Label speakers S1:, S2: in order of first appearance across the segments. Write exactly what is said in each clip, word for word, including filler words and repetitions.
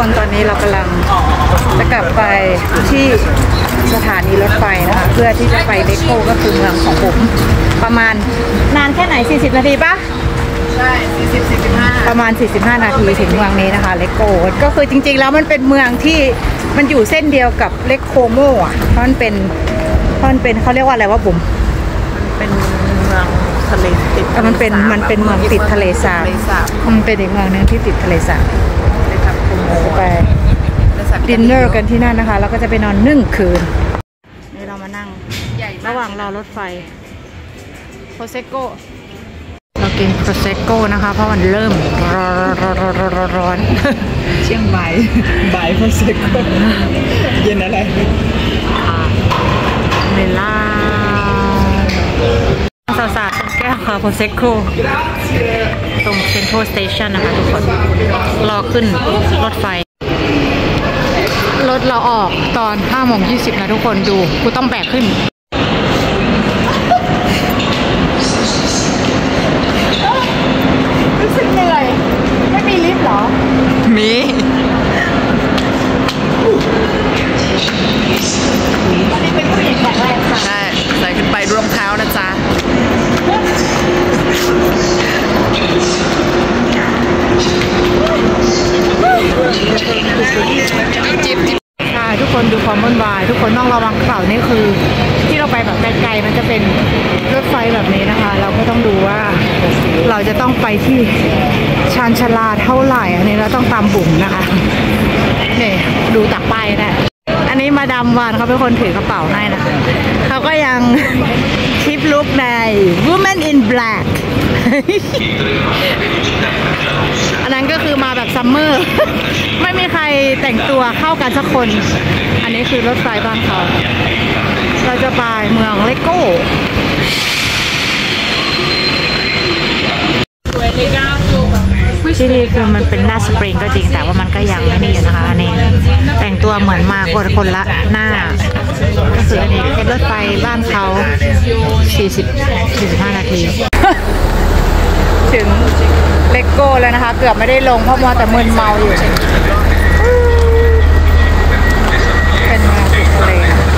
S1: คนตอนนี้เรากำลังจะกลับไปที่สถานีรถไฟนะคะเพื่อที่จะไปเลโก้ก็คือเมืองของผมประมาณนานแค่ไหนสี่สิบนาทีปะ
S2: ใช่สี่สิบ สี่สิบห้า
S1: ประมาณสี่สิบห้านาทีถึงเมืองนี้นะคะเลโก้ก็คือจริงๆแล้วมันเป็นเมืองที่มันอยู่เส้นเดียวกับเลโคโมอ่ะเพราะมันเป็นเพราะมันเป็นเขาเรียกว่าอะไรวะบุ๋ม
S2: เป็นเมืองทะเลติด
S1: มันเป็นมันเป็นเมืองติดทะเลสาบมันเป็นอีกเมืองนึงที่ติดทะเลสาบไปดินเนอร์กันที่นั่นนะคะแล้วก็จะไปนอนหนึ่งคืนนี่เรามานั่งระหว่างรอรถไฟโปรเซโกเรากินโปรเซโกนะคะเพราะมันเริ่มร้อนร้อน
S2: เชียงใหม่บ่ายโปรเซโกเย็นอะไร
S1: เมล่าสาวสาวแก้วค่ะโปรเซโกตรงเซ็นทรัลสเตชันนะคะทุกคนรอขึ้นรถไฟรถเราออกตอนห้าโมงยี่สิบนะทุกคนดูกูต้องแบกขึ้นรู้สึกเหนื่อยไม่มีลิฟต์หรอ
S2: มี
S1: วันนี้เป็นผู้หญิงแข็งแรงค่ะ
S2: ใช่ใส่ขึ้นไปรองเท้านะจ๊ะจิ๊บจิ๊บ
S1: ใช่ทุกคนดูความวุ่นวายทุกคนต้องระวังกระเป๋านี่คือที่เราไปแบบไกลๆมันจะเป็นรถไฟแบบนี้นะคะเราก็ต้องดูว่าเราจะต้องไปที่ชานชาลาเท่าไหร่อันนี้เราต้องตามบุ๋มนะคะนี่ดูตักไปนะอันนี้มาดามวานเขาเป็นคนถือกระเป๋าให้นะเขาก็ยังชิปลุกใน Woman in Black อันนั้นก็คือมาแบบซัมเมอร์ไม่มีใครแต่งตัวเข้ากันสักคนอันนี้คือรถไฟบ้านเขาเราจะไปเมืองเลโก้ที่นี่คือมันเป็นหน้าสปริงก็จริงแต่ว่ามันก็ยังไม่นี่อยู่นะคะอันนี้แต่งตัวเหมือนมาคนคนละหน้าก็คืออันนี้เป็นรถไฟบ้านเขาสี่สิบ สี่สิบห้านาทีถึงเลโก้แล้วนะคะเกือบไม่ได้ลงเพราะมัวแต่มึนเมาอยู่เป็นเมืองติดทะเล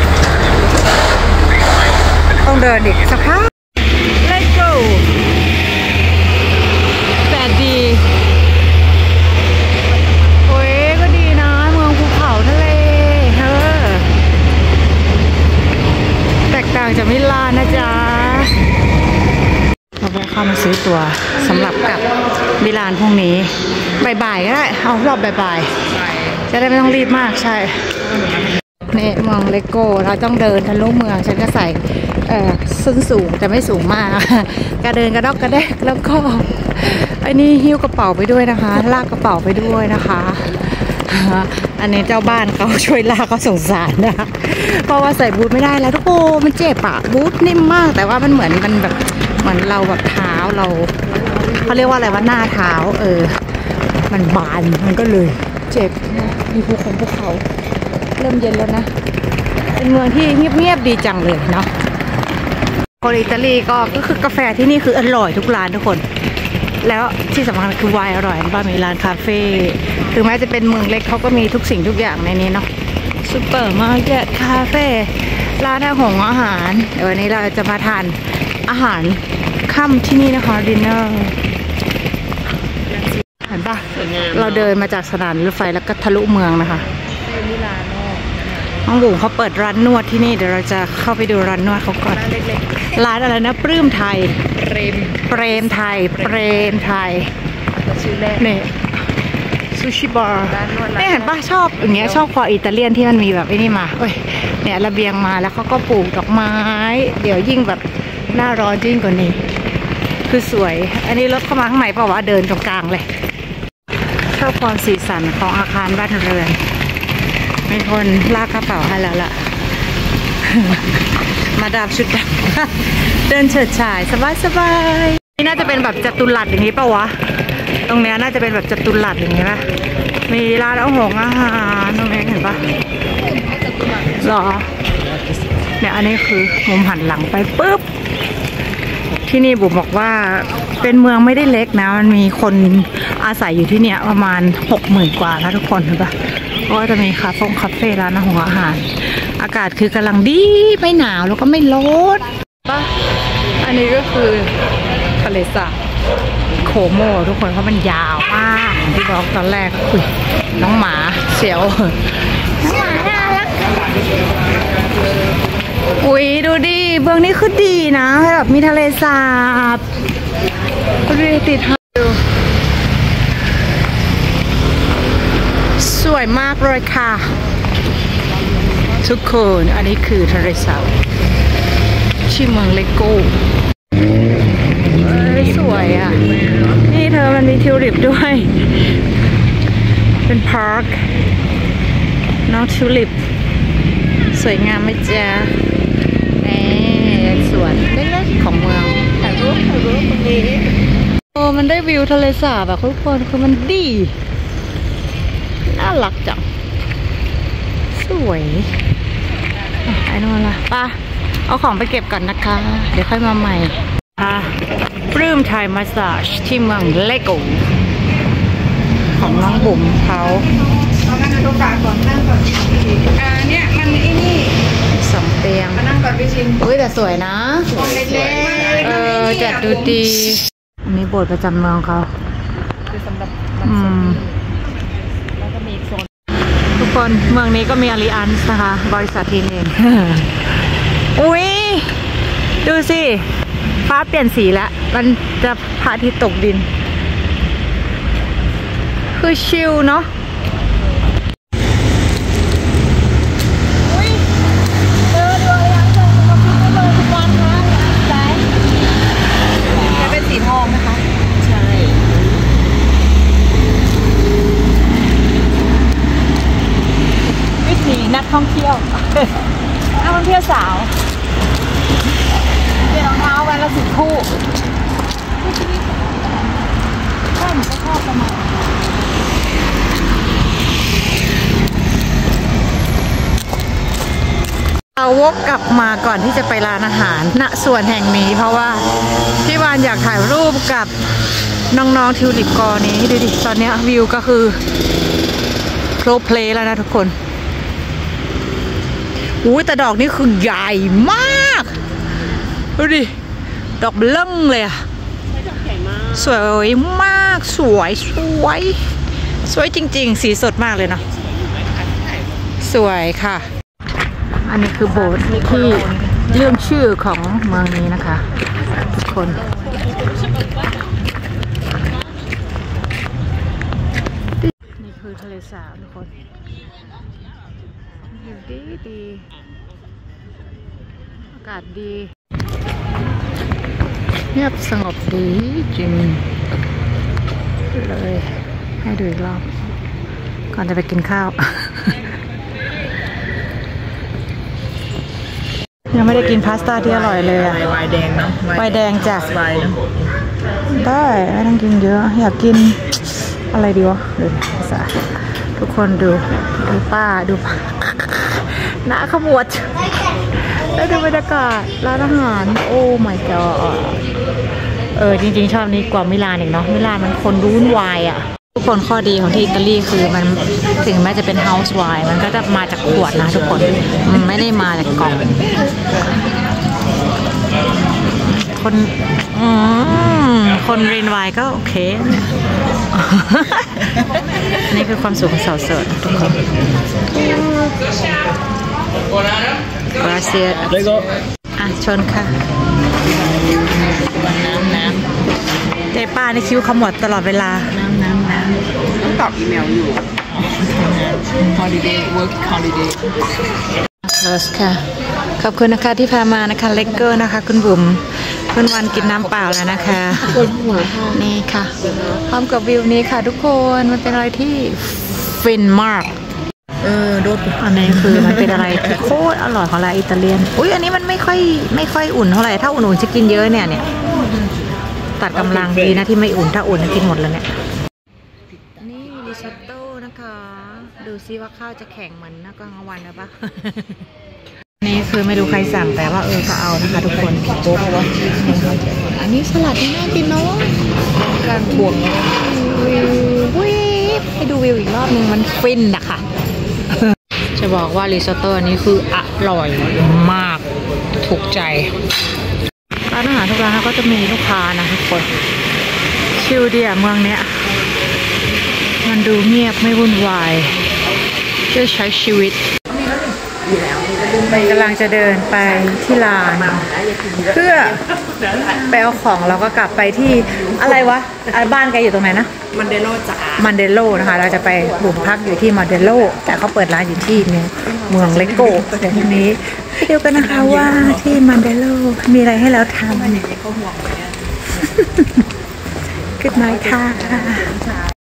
S1: ต้องเดินอีกสักพักเลโก้แต่ดีโอ้ยก็ดีนะเมืองภูเขาทะเลเธอแตกต่างจากมิลานนะจ๊ะเราไปเข้ามาซื้อตัวสำหรับกับมิลานพรุ่งนี้บ่ายๆก็ได้เอารอบบ่ายๆจะได้ไม่ต้องรีบมากใช่นี่เมืองเลโก้เราต้องเดินทะลุเมืองฉันก็ใส่เอ่อส้นสูงแต่ไม่สูงมากกระเดินกระดอกกระแดกแล้วก็ไอ้นี่หิ้วกระเป๋าไปด้วยนะคะลากกระเป๋าไปด้วยนะคะอันนี้เจ้าบ้านเขาช่วยลากเขาสงสารนะเพราะว่าใส่บูทไม่ได้แล้วทุกคนมันเจ็บอะบูทนิ่มมากแต่ว่ามันเหมือนมันแบบเหมือนเราแบบเท้าเราเขาเรียกว่าอะไรว่าหน้าเท้าเออมันบานมันก็เลยเจ็บมีภูเขาภูเขาเริ่มเย็นแล้วนะเป็นเมืองที่เงียบๆดีจังเลยเนาะคนอิตาลีก็ก็คือกาแฟที่นี่คืออร่อยทุกร้านทุกคนแล้วที่สำคัญคือไวน์อร่อยบ้านมีร้านคาเฟ่ถึงแม้จะเป็นเมืองเล็กเขาก็มีทุกสิ่งทุกอย่างในนี้เนาะซูเปอร์มาร์เก็ตคาเฟ่ร้านอาหารอาหารเดี๋ยววันนี้เราจะมาทานอาหารค่ำที่นี่นะคะดินเนอร์เห็นปะเราเดินมาจากสถานีรถไฟแล้วก็ทะลุเมืองนะคะน้องบุ๋มเขาเปิดร้านนวดที่นี่เดี๋ยวเราจะเข้าไปดูร้านนวดเขาก่อนร้านอะไรนะปลื้มไทยเปรมเปรมไทยเปรมไทยนี่ซูชิบาร์นี่เห็นปะชอบอย่างเงี้ยชอบคออิตาเลียนที่มันมีแบบไอ้นี่มาเอ้ยเนี่ยระเบียงมาแล้วเขาก็ปลูกดอกไม้เดี๋ยวยิ่งแบบหน้าร้อนยิ่งกว่านี้คือสวยอันนี้รถเข้ามาข้างในเปล่าวะเดินตรงกลางเลยชอบความสีสันของอาคารบ้านเรือนมีคนลากกระเป๋าให้แล้วล่ะมาดามชุดดำเดินเฉิดฉายสบายสบายนี่น่าจะเป็นแบบจัตุรัสอย่างนี้เปล่าวะตรงเนี้ยน่าจะเป็นแบบจัตุรัสอย่างนี้ป่ะมีร้านอาหารอาหารตรงนี้เห็นปะหรอเนี่ยอันนี้คือมุมหันหลังไปปุ๊บที่นี่บุ๋มบอกว่าเป็นเมืองไม่ได้เล็กนะมันมีคนอาศัยอยู่ที่เนี่ยประมาณหกหมื่นกว่านะทุกคนเห็นปะก็จะมีคาเฟ่คาเฟ่ร้านอาหารอาหารอากาศคือกำลังดีไม่หนาวแล้วก็ไม่ร้อนปะอันนี้ก็คือทะเลสาบโคโมทุกคนเพราะมันยาวมากที่บอกตอนแรกอุ้ยน้องหมาเสียวน้องหมาน่ารักอุ้ยดูดิเบื้องนี้คือดีนะแบบมีทะเลสาบดูดิติดดูสวยมากเลยค่ะทุกคนอันนี้คือทะเลสาบชื่อเมืองเลโก้สวยอ่ะนี่เธอมันมีทิวลิปด้วยเป็นพาร์คน้องทิวลิปสวยงามไหมจ๊ะนี่สวนเล็กๆของเมืองถ่ายรูปถ่ายรูปตรงนี้โอ้มันได้วิวทะเลสาบแบบทุกคนคือมันดีน่ารักจังสวยไอ้นอนละป่ะเอาของไปเก็บก่อนนะคะเดี๋ยวค่อยมาใหม่ค่ะปลื้มไทยมาสซาจที่เมืองเลโก้ของน้องบุ๋มเขา
S2: เอานั่งโต๊ะก่อนนั่งก่อนอ่าเนี่ยมันไอ้นี่
S1: สองเตียง
S2: มานั่งก่อนไปชิม
S1: อุ้ยแต่สวยนะ
S2: เล็กๆ
S1: เออจัดดูดีอันนี้โบสถ์ประจำเมืองเขา
S2: คือสำหรับ
S1: อืม
S2: แล้วก็มีโซน
S1: ทุกคนเมืองนี้ก็มีอาริอันส์นะคะบริษัททีนเองอุ้ยดูสิฟ้าเปลี่ยนสีแล้วมันจะพระอาทิตย์ตกดินคือชิลเนาะเจอดูอะไรอย่างเงี้ยมาพิมพ์เลยทุกวันนะใช่
S2: จะเป็นสีทองนะคะ
S1: ใช่วิถีนักท่องเที่ยวนักท่องเที่ยวสาวเปลี่ยนรองเท้าวันละสิบคู่ก็หนูก็ชอบประมาณเราวกกลับมาก่อนที่จะไปร้านอาหารณส่วนแห่งนี้เพราะว่าพี่วานอยากถ่ายรูปกับน้องๆทิวลิปกอนี้ดูดิตอนนี้วิวก็คือโครเพลย์แล้วนะทุกคนอุ้ยแต่ดอกนี้คือใหญ่มากดูดิดอกเบลงเลยอะสวยมากสวยสวยสวยจริงๆสีสดมากเลยเนาะสวยค่ะอันนี้คือโบสถ์ที่เรื่องชื่อของเมืองนี้นะคะทุกคนนี่คือทะเลสาบทุกคนดีดีอากาศดีเงียบสงบดีจริงเลยให้ดูอีกรอบก่อนจะไปกินข้าวยังไม่ได้กินพาสต้าที่อร่อยเลยอะ
S2: ไวน์แดงเนาะ
S1: ไวน์แดงจ้ะ
S2: ไวน์เนาะ
S1: ได้ไม่ต้องกินเยอะอยากกินอะไรดีวะดูสาทุกคนดูดูป้าดูหน้าขมวดแล้วดูบรรยากาศร้านอาหารโอ้ my god เออจริงๆชอบนี้กว่ามิลานอีกเนาะมิลานมันคนรุ่นวายอ่ะทุกคนข้อดีของที่อิตาลีคือมันถึงแม้จะเป็น house wine มันก็จะมาจากขวดนะทุกคนมันไม่ได้มาจากกล่องคนอืมคนเรียนวายก็โอเคนี่คือความสุขของสาวโสดทุกคนกราเซียอ่ะชนค่ะน้ำน้ำเจ๊ป้าในคิวขมวดตลอดเวลาน้ำน้ำน้ำ
S2: ต้องตอบอีเมลอยู่ holiday work holiday
S1: เลสค่ะขอบคุณนะคะที่พามานะคะเลกเกอร์นะคะคุณบุ๋มคุณวันกินน้ำเปล่าแล้วนะคะนี่ค่ะพร้อมกับวิวนี้ค่ะทุกคนมันเป็นอะไรที่ฟินมาก
S2: เออโดด
S1: อันนี้คือมันเป็นอะไรที่โคตรอร่อยของร้านอิตาเลียนอุ้ยอันนี้มันไม่ค่อยไม่ค่อยอุ่นเท่าไหร่ถ้าอุ่นๆจะกินเยอะเนี่ยเนี่ยตัดกำลังดีนะที่ไม่อุ่นถ้าอุ่นจะกินหมดแล้วเนี่ยนี่ริซอตโต้นะคะดูซิว่าข้าวจะแข็งเหมือนนักกลางวันหรือเปล่านี่คือไม่รู้ใครสั่งแต่ว่าเออก็เอานะคะทุกคนโป๊ะอันนี้สลัดที่น่ากินเนาะการบวกวิววิวให้ดูวิวอีกรอบนึงมันฟินนะคะจะบอกว่าริซอตโต้อันนี้คืออร่อยมากถูกใจร้านอาหารทุกร้านก็จะมีลูกค้านะทุกคนชิลเดียเมืองเนี้ยมันดูเงียบไม่วุ่นวายจะใช้ชีวิตกำลังจะเดินไปที่ลานเพื่อไปเอาของแล้วก็กลับไปที่อะไรวะบ้านแกอยู่ตรงไหนนะ
S2: มันเดโลจ้า
S1: มันเดโลนะคะเราจะไปบุกพักอยู่ที่มันเดโลแต่เขาเปิดร้านอยู่ที่เมืองเลโก้เดี๋ยวพรุ่งนี้ไปดูกันนะคะว่าที่มันเดโลมีอะไรให้เราทำ Good night ค่ะ